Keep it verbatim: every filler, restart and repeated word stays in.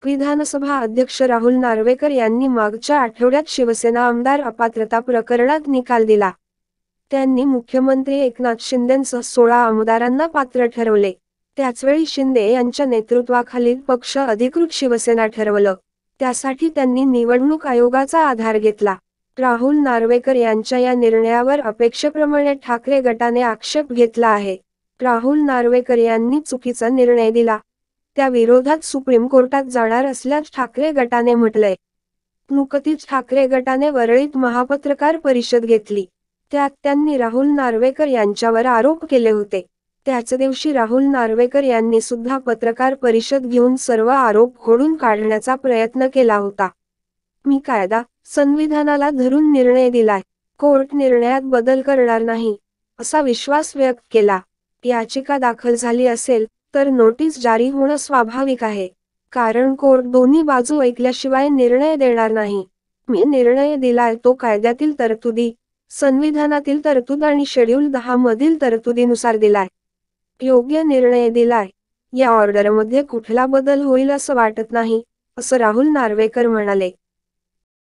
विधानसभा अध्यक्ष राहुल नार्वेकर यांनी मागच्या आठवड्यात शिवसेना आमदार अपात्रता प्रकरणात निकाल दिला. त्यांनी मुख्यमंत्री एकनाथ शिंदेंसह सोळा आमदारांना पात्र ठरवले. त्याचवेळी शिंदे यांच्या नेतृत्वाखालील पक्ष अधिकृत शिवसेना ठरवलं. त्यासाठी त्यांनी निवडणूक आयोगाचा आधार घेतला. राहुल नार्वेकर यांच्या या निर्णयावर अपेक्षेप्रमाणे ठाकरे गटाने आक्षेप घेतला आहे. राहुल नार्वेकर यांनी चुकीचा निर्णय दिला. त्या विरोधात सुप्रीम कोर्टात जाणार असल्यास ठाकरे गटाने म्हटलंय. नुकतीच ठाकरे गटाने वरळीत महापत्रकार परिषद घेतली. त्यात त्यांनी राहुल नार्वेकर यांच्यावर आरोप केले होते. त्याच दिवशी राहुल नार्वेकर यांनी सुद्धा पत्रकार परिषद घेऊन सर्व आरोप खोडून काढण्याचा प्रयत्न केला होता. मी कायदा, संविधानाला धरून निर्णय दिलाय. कोर्ट निर्णयात बदल करणार नाही, असा विश्वास व्यक्त केला. याचिका दाखल झाली असेल तर नोटीस जारी होणं स्वाभाविक आहे. कारण कोर्ट दोन्ही बाजू ऐकल्याशिवाय निर्णय देणार नाही. मी निर्णय दिलाय तो कायद्यातील तरतुदी, संविधानातील तरतूद आणि शेड्यूल दहा मधील तरतुदीनुसार दिलाय. योग्य निर्णय दिलाय. या ऑर्डरमध्ये कुठला बदल होईल असं वाटत नाही, असं राहुल नार्वेकर म्हणाले.